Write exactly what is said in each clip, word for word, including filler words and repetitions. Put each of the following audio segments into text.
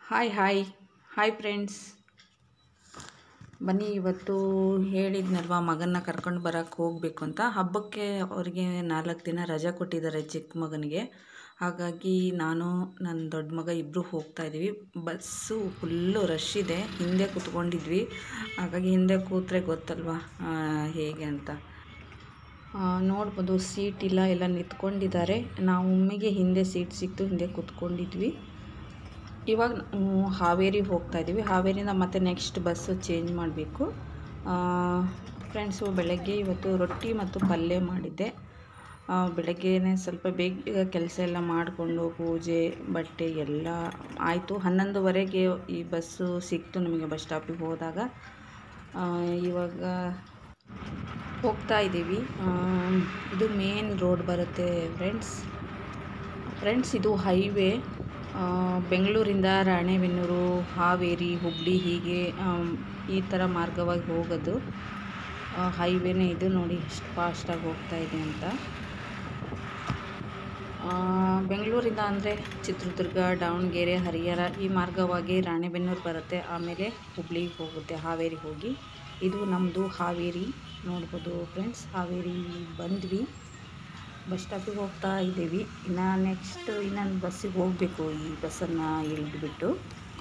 Hi hi hi friends. ಬನ್ನಿ, ಇವತ್ತು ಹೇಳಿದ್ನಲ್ವ ಮಗನ್ನ ಕರ್ಕೊಂಡು ಬರೋಕ್ಕೆ ಹೋಗಬೇಕು ಅಂತ. ಹಬ್ಬಕ್ಕೆ ಅವರಿಗೆ ನಾಲ್ಕು ದಿನ ರಜೆ ಕೊಟ್ಟಿದ್ದಾರೆ ಚಿಕ್ಕ ಮಗನಿಗೆ. ಹಾಗಾಗಿ ನಾನು ನನ್ನ ದೊಡ್ಡ ಮಗ ಇಬ್ಬರು ಹೋಗ್ತಾಯಿದ್ದೀವಿ. ಬಸ್ಸು ಫುಲ್ಲು ರಶ್ ಇದೆ, ಹಿಂದೆ ಕೂತ್ಕೊಂಡಿದ್ವಿ. ಹಾಗಾಗಿ ಹಿಂದೆ ಕೂತ್ರೆ ಗೊತ್ತಲ್ವ ಹೇಗೆ ಅಂತ. ನೋಡ್ಬೋದು, ಸೀಟ್ ಇಲ್ಲ, ಎಲ್ಲ ನಿಂತ್ಕೊಂಡಿದ್ದಾರೆ. ನಾವು ಒಮ್ಮೆಗೆ ಹಿಂದೆ ಸೀಟ್ ಸಿಕ್ತು, ಹಿಂದೆ ಕೂತ್ಕೊಂಡಿದ್ವಿ. ಇವಾಗ ನಾವು ಹಾವೇರಿಗೆ ಹೋಗ್ತಾಯಿದ್ದೀವಿ. ಹಾವೇರಿಯಿಂದ ಮತ್ತೆ ನೆಕ್ಸ್ಟ್ ಬಸ್ಸು ಚೇಂಜ್ ಮಾಡಬೇಕು. ಫ್ರೆಂಡ್ಸು, ಬೆಳಗ್ಗೆ ಇವತ್ತು ರೊಟ್ಟಿ ಮತ್ತು ಪಲ್ಯ ಮಾಡಿದ್ದೆ. ಬೆಳಗ್ಗೆನೇ ಸ್ವಲ್ಪ ಬೇಗ ಕೆಲಸ ಎಲ್ಲ ಮಾಡಿಕೊಂಡು ಪೂಜೆ ಬಟ್ಟೆ ಎಲ್ಲ ಆಯಿತು. ಹನ್ನೊಂದುವರೆಗೆ ಈ ಬಸ್ಸು ಸಿಕ್ತು ನಮಗೆ ಬಸ್ ಸ್ಟಾಪಿಗೆ ಹೋದಾಗ. ಇವಾಗ ಹೋಗ್ತಾ ಇದ್ದೀವಿ. ಇದು ಮೇನ್ ರೋಡ್ ಬರುತ್ತೆ ಫ್ರೆಂಡ್ಸ್. ಫ್ರೆಂಡ್ಸ್ ಇದು ಹೈವೇ. ಬೆಂಗಳೂರಿಂದ ರಾಣೆಬೆನ್ನೂರು, ಹಾವೇರಿ, ಹುಬ್ಬಳ್ಳಿ ಹೀಗೆ ಈ ಥರ ಮಾರ್ಗವಾಗಿ ಹೋಗೋದು ಹೈವೇನೇ ಇದು. ನೋಡಿ ಎಷ್ಟು ಫಾಸ್ಟಾಗಿ ಹೋಗ್ತಾ ಇದೆ ಅಂತ. ಬೆಂಗಳೂರಿಂದ ಅಂದರೆ ಚಿತ್ರದುರ್ಗ, ದಾವಣಗೆರೆ, ಹರಿಹರ ಈ ಮಾರ್ಗವಾಗಿ ರಾಣೆಬೆನ್ನೂರು ಬರುತ್ತೆ. ಆಮೇಲೆ ಹುಬ್ಬಳ್ಳಿಗೆ ಹೋಗುತ್ತೆ, ಹಾವೇರಿಗೆ ಹೋಗಿ. ಇದು ನಮ್ಮದು ಹಾವೇರಿ. ನೋಡ್ಬೋದು ಫ್ರೆಂಡ್ಸ್, ಹಾವೇರಿ ಬಂದ್ವಿ. ಬಸ್ ಸ್ಟಾಪಿಗೆ ಹೋಗ್ತಾ ಇದ್ದೀವಿ. ಇನ್ನು ನೆಕ್ಸ್ಟ್ ಇನ್ನೊಂದು ಬಸ್ಸಿಗೆ ಹೋಗಬೇಕು. ಈ ಬಸ್ಸನ್ನು ಇಳಿದ್ಬಿಟ್ಟು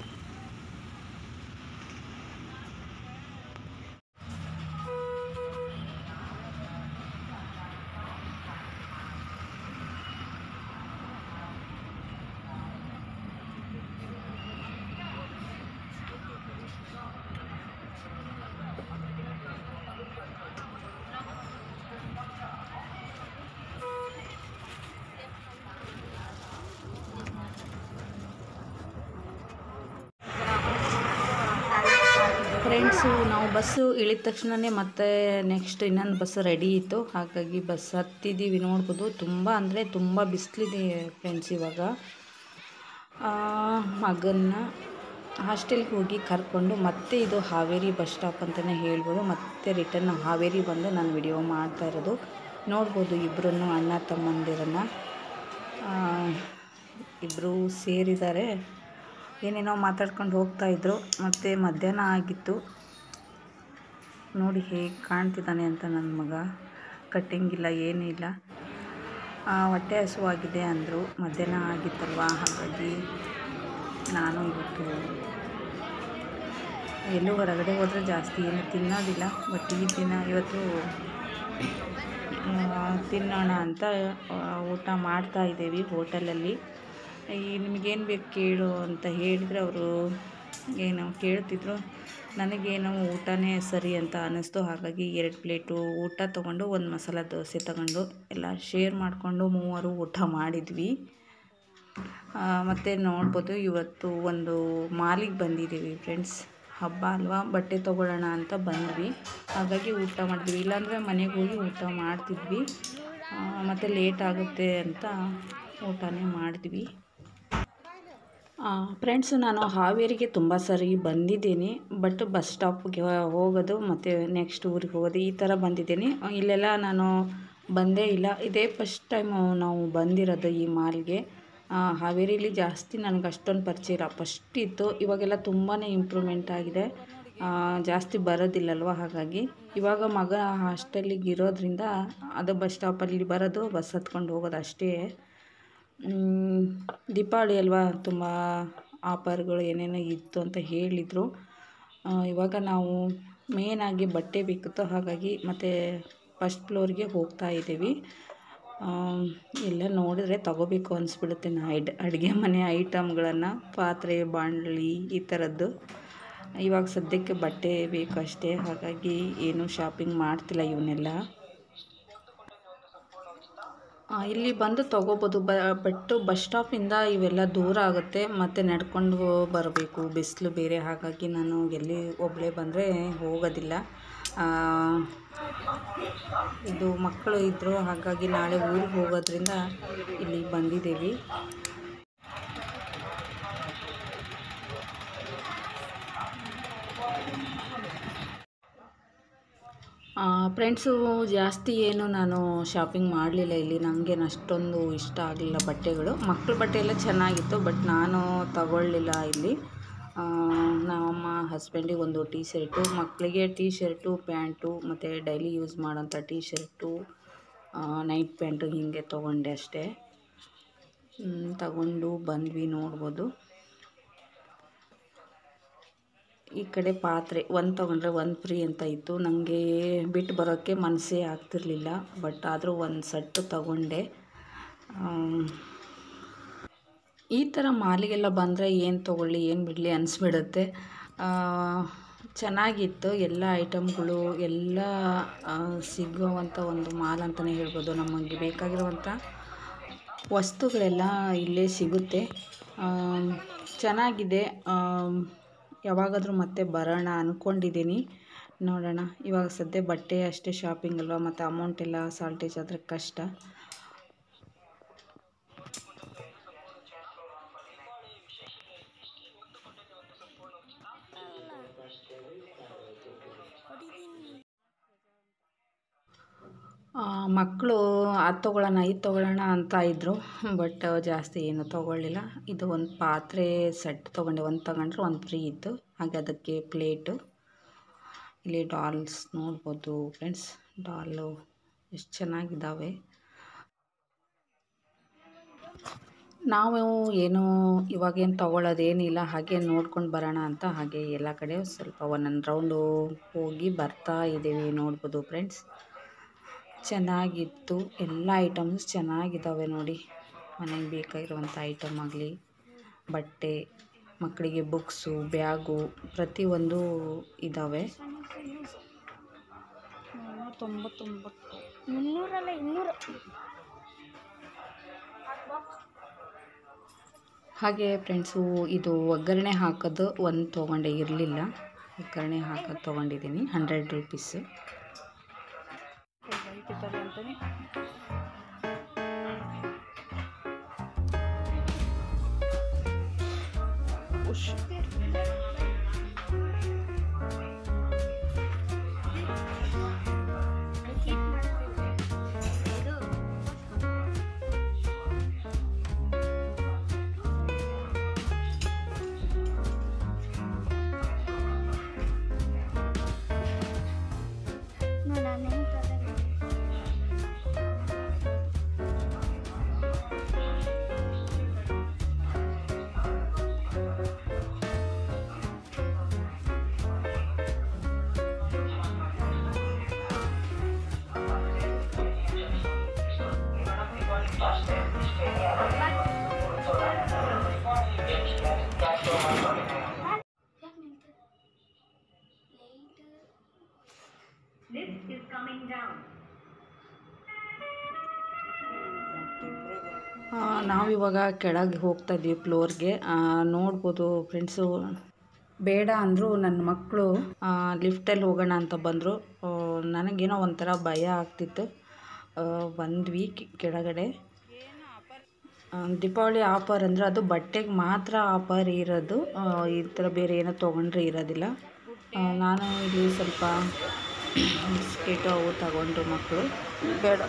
ಫ್ರೆಂಡ್ಸು, ನಾವು ಬಸ್ಸು ಇಳಿದ ತಕ್ಷಣವೇ ಮತ್ತೆ ನೆಕ್ಸ್ಟ್ ಇನ್ನೊಂದು ಬಸ್ ರೆಡಿ ಇತ್ತು. ಹಾಗಾಗಿ ಬಸ್ ಹತ್ತಿದ್ದೀವಿ. ನೋಡ್ಬೋದು, ತುಂಬ ಅಂದರೆ ತುಂಬ ಬಿಸಿಲಿದೆ ಫ್ರೆಂಡ್ಸ್. ಇವಾಗ ಮಗನ್ನ ಹಾಸ್ಟೆಲ್ಗೆ ಹೋಗಿ ಕರ್ಕೊಂಡು ಮತ್ತೆ ಇದು ಹಾವೇರಿ ಬಸ್ ಸ್ಟಾಪ್ ಅಂತಲೇ ಹೇಳ್ಬೋದು. ಮತ್ತೆ ರಿಟರ್ನ್ ಹಾವೇರಿ ಬಂದು ನಾನು ವಿಡಿಯೋ ಮಾಡ್ತಾ ಇರೋದು. ನೋಡ್ಬೋದು ಇಬ್ಬರೂ ಅಣ್ಣ ತಮ್ಮಂದಿರನ್ನು ಇಬ್ಬರು ಸೇರಿದ್ದಾರೆ. ಏನೇನೋ ಮಾತಾಡ್ಕೊಂಡು ಹೋಗ್ತಾಯಿದ್ರು. ಮತ್ತು ಮಧ್ಯಾಹ್ನ ಆಗಿತ್ತು. ನೋಡಿ ಹೇಗೆ ಕಾಣ್ತಿದ್ದಾನೆ ಅಂತ ನನ್ನ ಮಗ. ಕಟ್ಟಿಂಗಿಲ್ಲ, ಏನೂ ಇಲ್ಲ. ಹೊಟ್ಟೆ ಹಸುವಾಗಿದೆ ಅಂದರು. ಮಧ್ಯಾಹ್ನ ಆಗಿತ್ತಲ್ವ, ಹಾಗಾಗಿ ನಾನು ಇವತ್ತು ಎಲ್ಲೂ ಹೊರಗಡೆ ಹೋದರೆ ಜಾಸ್ತಿ ಏನು ತಿನ್ನೋದಿಲ್ಲ. ಬಟ್ ಈ ದಿನ ಇವತ್ತು ತಿನ್ನೋಣ ಅಂತ ಊಟ ಮಾಡ್ತಾಯಿದ್ದೀವಿ ಹೋಟೆಲಲ್ಲಿ. ಈ ನಿಮಗೇನು ಬೇಕು ಕೇಳು ಅಂತ ಹೇಳಿದರೆ ಅವರು ಏನು ಕೇಳ್ತಿದ್ರು. ನನಗೇನೋ ಊಟನೇ ಸರಿ ಅಂತ ಅನ್ನಿಸ್ತು. ಹಾಗಾಗಿ ಎರಡು ಪ್ಲೇಟು ಊಟ ತೊಗೊಂಡು ಒಂದು ಮಸಾಲೆ ದೋಸೆ ತಗೊಂಡು ಎಲ್ಲ ಶೇರ್ ಮಾಡಿಕೊಂಡು ಮೂವರು ಊಟ ಮಾಡಿದ್ವಿ. ಮತ್ತು ನೋಡ್ಬೋದು, ಇವತ್ತು ಒಂದು ಮಾಲಿಗೆ ಬಂದಿದ್ದೀವಿ ಫ್ರೆಂಡ್ಸ್. ಹಬ್ಬ ಅಲ್ವಾ, ಬಟ್ಟೆ ತೊಗೊಳ್ಳೋಣ ಅಂತ ಬಂದ್ವಿ. ಹಾಗಾಗಿ ಊಟ ಮಾಡಿದ್ವಿ. ಇಲ್ಲಾಂದರೆ ಮನೆಗೆ ಹೋಗಿ ಊಟ ಮಾಡ್ತಿದ್ವಿ. ಮತ್ತು ಲೇಟ್ ಆಗುತ್ತೆ ಅಂತ ಊಟನೇ ಮಾಡಿದ್ವಿ. ಫ್ರೆಂಡ್ಸ್, ನಾನು ಹಾವೇರಿಗೆ ತುಂಬ ಸರಿ ಬಂದಿದ್ದೀನಿ. ಬಟ್ ಬಸ್ ಸ್ಟಾಪ್ಗೆ ಹೋಗೋದು ಮತ್ತು ನೆಕ್ಸ್ಟ್ ಊರಿಗೆ ಹೋಗೋದು ಈ ಥರ ಬಂದಿದ್ದೀನಿ. ಇಲ್ಲೆಲ್ಲ ನಾನು ಬಂದೇ ಇಲ್ಲ. ಇದೇ ಫಸ್ಟ್ ಟೈಮು ನಾವು ಬಂದಿರೋದು ಈ ಮಾಲ್ಗೆ. ಹಾವೇರಿಲಿ ಜಾಸ್ತಿ ನನಗೆ ಅಷ್ಟೊಂದು ಪರಿಚಯ ಇಲ್ಲ. ಫಸ್ಟ್ ಇತ್ತು, ಇವಾಗೆಲ್ಲ ತುಂಬಾ ಇಂಪ್ರೂವ್ಮೆಂಟ್ ಆಗಿದೆ. ಜಾಸ್ತಿ ಬರೋದಿಲ್ಲಲ್ವ, ಹಾಗಾಗಿ ಇವಾಗ ಮಗ ಹಾಸ್ಟೆಲಿಗೆ ಇರೋದ್ರಿಂದ ಅದು ಬಸ್ ಸ್ಟಾಪಲ್ಲಿ ಬರೋದು, ಬಸ್ ಹತ್ಕೊಂಡು ಹೋಗೋದು ಅಷ್ಟೇ. ದೀಪಾವಳಿ ಅಲ್ವಾ, ತುಂಬ ಆಫರ್ಗಳು ಏನೇನೋ ಇತ್ತು ಅಂತ ಹೇಳಿದರು. ಇವಾಗ ನಾವು ಮೇನಾಗಿ ಬಟ್ಟೆ ಬೇಕಿತ್ತು, ಹಾಗಾಗಿ ಮತ್ತು ಫಸ್ಟ್ ಫ್ಲೋರ್ಗೆ ಹೋಗ್ತಾ ಇದ್ದೀವಿ. ಎಲ್ಲ ನೋಡಿದ್ರೆ ತಗೋಬೇಕು ಅನಿಸ್ಬಿಡುತ್ತೆ ನಾ ಅಡ್ ಅಡುಗೆ ಮನೆ ಐಟಮ್ಗಳನ್ನು, ಪಾತ್ರೆ, ಬಾಣಲಿ ಈ ಥರದ್ದು. ಇವಾಗ ಸದ್ಯಕ್ಕೆ ಬಟ್ಟೆ ಬೇಕು ಅಷ್ಟೇ. ಹಾಗಾಗಿ ಏನೂ ಶಾಪಿಂಗ್ ಮಾಡ್ತಿಲ್ಲ ಇವನ್ನೆಲ್ಲ. ಇಲ್ಲಿ ಬಂದು ತೊಗೋಬೋದು. ಬ ಬಟ್ಟು ಬಸ್ ಸ್ಟಾಪಿಂದ ಇವೆಲ್ಲ ದೂರ ಆಗುತ್ತೆ ಮತ್ತು ನಡ್ಕೊಂಡು ಬರಬೇಕು, ಬಿಸಿಲು ಬೇರೆ. ಹಾಗಾಗಿ ನಾನು ಎಲ್ಲಿ ಒಬ್ಬಳೇ ಬಂದರೆ ಹೋಗೋದಿಲ್ಲ. ಇದು ಮಕ್ಕಳು ಇದ್ದರು, ಹಾಗಾಗಿ ನಾಳೆ ಊರಿಗೆ ಹೋಗೋದ್ರಿಂದ ಇಲ್ಲಿ ಬಂದಿದ್ದೀವಿ. ಫ್ರೆಂಡ್ಸು, ಜಾಸ್ತಿ ಏನು ನಾನು ಶಾಪಿಂಗ್ ಮಾಡಲಿಲ್ಲ ಇಲ್ಲಿ. ನನಗೇನು ಅಷ್ಟೊಂದು ಇಷ್ಟ ಆಗಲಿಲ್ಲ ಬಟ್ಟೆಗಳು. ಮಕ್ಕಳ ಬಟ್ಟೆ ಎಲ್ಲ ಚೆನ್ನಾಗಿತ್ತು, ಬಟ್ ನಾನು ತಗೊಳ್ಳಿಲ್ಲ ಇಲ್ಲಿ. ನಮ್ಮ ಹಸ್ಬೆಂಡಿಗೆ ಒಂದು ಟೀ ಶರ್ಟು, ಮಕ್ಕಳಿಗೆ ಟೀ ಶರ್ಟು ಪ್ಯಾಂಟು ಮತ್ತು ಡೈಲಿ ಯೂಸ್ ಮಾಡೋಂಥ ಟೀ ಶರ್ಟು ನೈಟ್ ಪ್ಯಾಂಟು ಹೀಗೆ ತೊಗೊಂಡೆ ಅಷ್ಟೇ. ತಗೊಂಡು ಬಂದ್ವಿ. ನೋಡ್ಬೋದು ಈ ಕಡೆ ಪಾತ್ರೆ ಒಂದು ತೊಗೊಂಡ್ರೆ ಒಂದು ಫ್ರೀ ಅಂತ ಇತ್ತು. ನನಗೆ ಬಿಟ್ಟು ಬರೋಕ್ಕೆ ಮನಸ್ಸೇ ಆಗ್ತಿರ್ಲಿಲ್ಲ, ಬಟ್ ಆದರೂ ಒಂದು ಸೆಟ್ಟು ತಗೊಂಡೆ. ಈ ಥರ ಮಾಲಿಗೆಲ್ಲ ಬಂದರೆ ಏನು ತೊಗೊಳ್ಳಿ ಏನು ಬಿಡಲಿ ಅನಿಸ್ಬಿಡುತ್ತೆ. ಚೆನ್ನಾಗಿತ್ತು ಎಲ್ಲ ಐಟಮ್ಗಳು, ಎಲ್ಲ ಸಿಗುವಂಥ ಒಂದು ಮಾಲ್ ಅಂತಲೇ ಹೇಳ್ಬೋದು. ನಮಗೆ ಬೇಕಾಗಿರುವಂಥ ವಸ್ತುಗಳೆಲ್ಲ ಇಲ್ಲೇ ಸಿಗುತ್ತೆ. ಚೆನ್ನಾಗಿದೆ. ಯಾವಾಗಾದರೂ ಮತ್ತೆ ಬರೋಣ ಅಂದ್ಕೊಂಡಿದ್ದೀನಿ, ನೋಡೋಣ. ಇವಾಗ ಸದ್ಯ ಬಟ್ಟೆ ಅಷ್ಟೇ ಶಾಪಿಂಗ್ ಅಲ್ವಾ, ಮತ್ತು ಅಮೌಂಟ್ ಎಲ್ಲ ಸಾಲ್ಟೇಜ್ ಆದರೆ ಕಷ್ಟ. ಮಕ್ಕಳು ಅದು ತೊಗೊಳ್ಳೋಣ ಇದು ತೊಗೊಳ್ಳೋಣ ಅಂತ ಇದ್ದರು, ಬಟ್ ಜಾಸ್ತಿ ಏನು ತೊಗೊಳ್ಳಿಲ್ಲ. ಇದು ಒಂದು ಪಾತ್ರೆ ಸೆಟ್ ತೊಗೊಂಡೆ, ಒಂದು ತಗೊಂಡ್ರೆ ಒಂದು ಫ್ರೀ ಇತ್ತು. ಹಾಗೆ ಅದಕ್ಕೆ ಪ್ಲೇಟು. ಇಲ್ಲಿ ಡಾಲ್ಸ್ ನೋಡ್ಬೋದು ಫ್ರೆಂಡ್ಸ್, ಡಾಲು ಎಷ್ಟು ಚೆನ್ನಾಗಿದ್ದಾವೆ. ನಾವು ಏನು ಇವಾಗೇನು ತೊಗೊಳ್ಳೋದೇನಿಲ್ಲ, ಹಾಗೆ ನೋಡ್ಕೊಂಡು ಬರೋಣ ಅಂತ ಹಾಗೆ ಎಲ್ಲ ಕಡೆ ಸ್ವಲ್ಪ ಒಂದೊಂದು ರೌಂಡು ಹೋಗಿ ಬರ್ತಾ ಇದ್ದೀವಿ. ನೋಡ್ಬೋದು ಫ್ರೆಂಡ್ಸ್, ಚೆನ್ನಾಗಿತ್ತು. ಎಲ್ಲ ಐಟಮ್ಸ್ ಚೆನ್ನಾಗಿದ್ದಾವೆ ನೋಡಿ. ಮನೆಗೆ ಬೇಕಾಗಿರುವಂಥ ಐಟಮ್ ಆಗಲಿ, ಬಟ್ಟೆ, ಮಕ್ಕಳಿಗೆ ಬುಕ್ಸು, ಬ್ಯಾಗು ಪ್ರತಿಯೊಂದು ಇದ್ದಾವೆ. ತೊಂಬತ್ತೊಂಬತ್ತು ಮುನ್ನೂರಲ್ಲ ಇನ್ನೂರು. ಹಾಗೆ ಫ್ರೆಂಡ್ಸು, ಇದು ಒಗ್ಗರಣೆ ಹಾಕೋದು ಒಂದು ತೊಗೊಂಡೆ, ಇರಲಿಲ್ಲ. ಒಗ್ಗರಣೆ ಹಾಕೋದು ತೊಗೊಂಡಿದ್ದೀನಿ, ಹಂಡ್ರೆಡ್ ರುಪೀಸು. ಅಂತಲೇ ನಾವಿವಾಗ ಕೆಳಗೆ ಹೋಗ್ತಾ ಇದ್ದೀವಿ ಫ್ಲೋರ್ಗೆ. ನೋಡ್ಬೋದು ಫ್ರೆಂಡ್ಸು, ಬೇಡ ಅಂದರು ನನ್ನ ಮಕ್ಕಳು. ಲಿಫ್ಟಲ್ಲಿ ಹೋಗೋಣ ಅಂತ ಬಂದರು. ನನಗೇನೋ ಒಂಥರ ಭಯ ಆಗ್ತಿತ್ತು. ಬಂದ್ವಿ ಕೆಳಗಡೆ. ದೀಪಾವಳಿ ಆಫರ್ ಅಂದರೆ ಅದು ಬಟ್ಟೆಗೆ ಮಾತ್ರ ಆಫರ್ ಇರೋದು, ಈ ಥರ ಬೇರೆ ಏನೋ ತೊಗೊಂಡ್ರೆ ಇರೋದಿಲ್ಲ. ನಾನು ಇಲ್ಲಿ ಸ್ವಲ್ಪ ಬಿಸ್ಕೆಟು ಅವು ತಗೊಂಡು ಮಕ್ಕಳು ಬೇಡ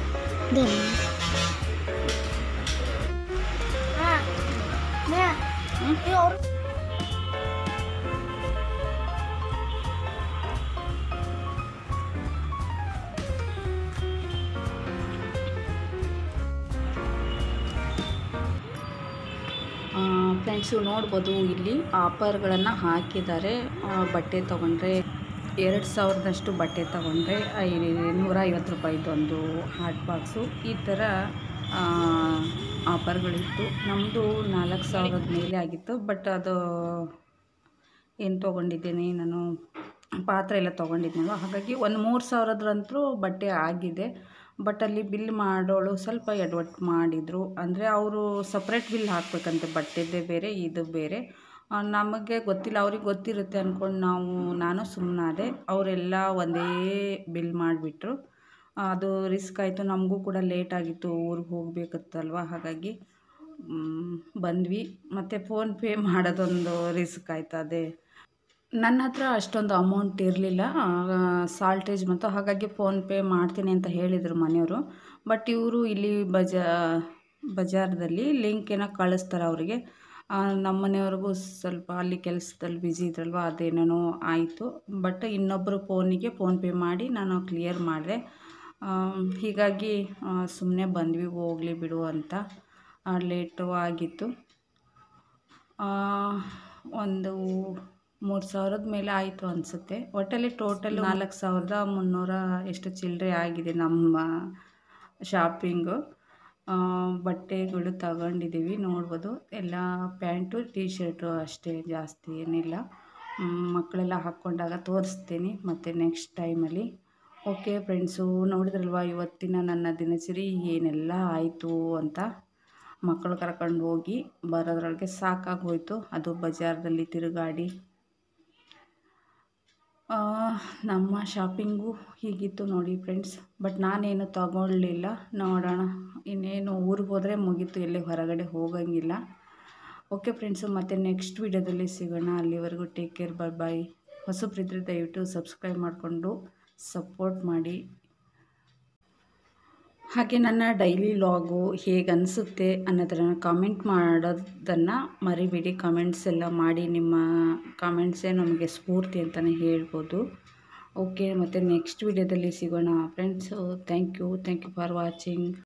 ಫ್ರೆಂಡ್ಸು ನೋಡ್ಬೋದು, ಇಲ್ಲಿ ಆಫರ್ಗಳನ್ನು ಹಾಕಿದ್ದಾರೆ. ಬಟ್ಟೆ ತೊಗೊಂಡ್ರೆ ಎರಡು ಸಾವಿರದಷ್ಟು ಬಟ್ಟೆ ತೊಗೊಂಡ್ರೆ ನೂರ ಐವತ್ತು ರೂಪಾಯಿದು ಒಂದು ಹಾಟ್ ಬಾಕ್ಸು, ಈ ಥರ ಆಫರ್ಗಳಿತ್ತು. ನಮ್ಮದು ನಾಲ್ಕು ಸಾವಿರದ ಮೇಲೆ ಆಗಿತ್ತು. ಬಟ್ ಅದು ಏನು ತೊಗೊಂಡಿದ್ದೀನಿ ನಾನು, ಪಾತ್ರೆ ಎಲ್ಲ ತೊಗೊಂಡಿದ್ನಲ್ವ, ಹಾಗಾಗಿ ಒಂದು ಮೂರು ಸಾವಿರದ್ರಂತೂ ಬಟ್ಟೆ ಆಗಿದೆ. ಬಟ್ ಅಲ್ಲಿ ಬಿಲ್ ಮಾಡೋಳು ಸ್ವಲ್ಪ ಎಡವಟ್ಟು ಮಾಡಿದರು. ಅಂದರೆ ಅವರು ಸಪ್ರೇಟ್ ಬಿಲ್ ಹಾಕಬೇಕಂತೆ, ಬಟ್ಟೆದೇ ಬೇರೆ ಇದು ಬೇರೆ. ನಮಗೆ ಗೊತ್ತಿಲ್ಲ, ಅವ್ರಿಗೆ ಗೊತ್ತಿರುತ್ತೆ ಅಂದ್ಕೊಂಡು ನಾವು ನಾನು ಸುಮ್ಮನಾದೆ. ಅವರೆಲ್ಲ ಒಂದೇ ಬಿಲ್ ಮಾಡಿಬಿಟ್ರು. ಅದು ರಿಸ್ಕ್ ಆಯಿತು. ನಮಗೂ ಕೂಡ ಲೇಟಾಗಿತ್ತು, ಊರಿಗೆ ಹೋಗಬೇಕಿತ್ತಲ್ವ, ಹಾಗಾಗಿ ಬಂದ್ವಿ. ಮತ್ತು ಫೋನ್ಪೇ ಮಾಡೋದೊಂದು ರಿಸ್ಕ್ ಆಯ್ತು. ಅದೇ ನನ್ನ ಹತ್ರ ಅಷ್ಟೊಂದು ಅಮೌಂಟ್ ಇರಲಿಲ್ಲ, ಸಾಲ್ಟೇಜ್ ಮತ್ತು ಹಾಗಾಗಿ ಫೋನ್ಪೇ ಮಾಡ್ತೀನಿ ಅಂತ ಹೇಳಿದರು ಮನೆಯವರು. ಬಟ್ ಇವರು ಇಲ್ಲಿ ಬಜಾ ಬಜಾರ್ದಲ್ಲಿ ಲಿಂಕ್ ಏನೋ ಕಳಿಸ್ತಾರೆ ಅವರಿಗೆ. ನಮ್ಮ ಮನೆಯವ್ರಿಗೂ ಸ್ವಲ್ಪ ಅಲ್ಲಿ ಕೆಲಸದಲ್ಲಿ ಬ್ಯುಸಿ ಇದ್ರಲ್ವ ಅದೇನೇನೋ ಆಯಿತು. ಬಟ್ ಇನ್ನೊಬ್ಬರು ಫೋನಿಗೆ ಫೋನ್‌ಪೇ ಮಾಡಿ ನಾನು ಕ್ಲಿಯರ್ ಮಾಡಿದೆ. ಹೀಗಾಗಿ ಸುಮ್ಮನೆ ಬಂದ್ವಿ, ಹೋಗಲಿ ಬಿಡು ಅಂತ. ಲೇಟು ಆಗಿತ್ತು. ಒಂದು ಮೂರು ಸಾವಿರದ ಮೇಲೆ ಆಯಿತು ಅನಿಸುತ್ತೆ. ಒಟ್ಟಲ್ಲಿ ಟೋಟಲ್ ನಾಲ್ಕು ಸಾವಿರದ ಮುನ್ನೂರ ಎಷ್ಟು ಚಿಲ್ಲರೆ ಆಗಿದೆ ನಮ್ಮ ಶಾಪಿಂಗು. ಬಟ್ಟೆಗಳು ತಗೊಂಡಿದ್ದೀವಿ ನೋಡ್ಬೋದು. ಎಲ್ಲ ಪ್ಯಾಂಟು ಟೀ ಶರ್ಟು ಅಷ್ಟೇ, ಜಾಸ್ತಿ ಏನಿಲ್ಲ. ಮಕ್ಕಳೆಲ್ಲ ಹಾಕ್ಕೊಂಡಾಗ ತೋರಿಸ್ತೀನಿ ಮತ್ತು ನೆಕ್ಸ್ಟ್ ಟೈಮಲ್ಲಿ. ಓಕೆ ಫ್ರೆಂಡ್ಸು, ನೋಡಿದ್ರಲ್ವ ಇವತ್ತಿನ ನನ್ನ ದಿನಚರಿ ಏನೆಲ್ಲ ಆಯಿತು ಅಂತ. ಮಕ್ಕಳು ಕರ್ಕೊಂಡು ಹೋಗಿ ಬರೋದ್ರೊಳಗೆ ಸಾಕಾಗೋಯ್ತು. ಅದು ಬಜಾರ್ದಲ್ಲಿ ತಿರುಗಾಡಿ ನಮ್ಮ ಶಾಪಿಂಗು ಹೀಗಿತ್ತು ನೋಡಿ ಫ್ರೆಂಡ್ಸ್. ಬಟ್ ನಾನೇನು ತಗೊಳ್ಳಿಲ್ಲ. ನೋಡೋಣ, ಇನ್ನೇನು ಊರಿಗೆ ಹೋದರೆ ಮುಗೀತು, ಎಲ್ಲಿ ಹೊರಗಡೆ ಹೋಗೋಂಗಿಲ್ಲ. ಓಕೆ ಫ್ರೆಂಡ್ಸು, ಮತ್ತು ನೆಕ್ಸ್ಟ್ ವಿಡಿಯೋದಲ್ಲಿ ಸಿಗೋಣ. ಅಲ್ಲಿವರೆಗೂ ಟೇಕ್ ಕೇರ್, ಬಾಯ್ ಬಾಯ್. ಹೊಸಬ್ರಿದ್ದರೆ ದಯವಿಟ್ಟು ಸಬ್ಸ್ಕ್ರೈಬ್ ಮಾಡಿಕೊಂಡು ಸಪೋರ್ಟ್ ಮಾಡಿ. ಹಾಗೆ ನನ್ನ ಡೈಲಿ ಲಾಗು ಹೇಗೆ ಅನಿಸುತ್ತೆ ಅನ್ನೋದನ್ನು ಕಾಮೆಂಟ್ ಮಾಡೋದನ್ನು ಮರಿಬೇಡಿ. ಕಾಮೆಂಟ್ಸ್ ಎಲ್ಲ ಮಾಡಿ, ನಿಮ್ಮ ಕಾಮೆಂಟ್ಸೇ ನಮಗೆ ಸ್ಫೂರ್ತಿ ಅಂತಲೇ ಹೇಳ್ಬೋದು. ಓಕೆ, ಮತ್ತು ನೆಕ್ಸ್ಟ್ ವಿಡಿಯೋದಲ್ಲಿ ಸಿಗೋಣ friends. Thank you thank you for watching.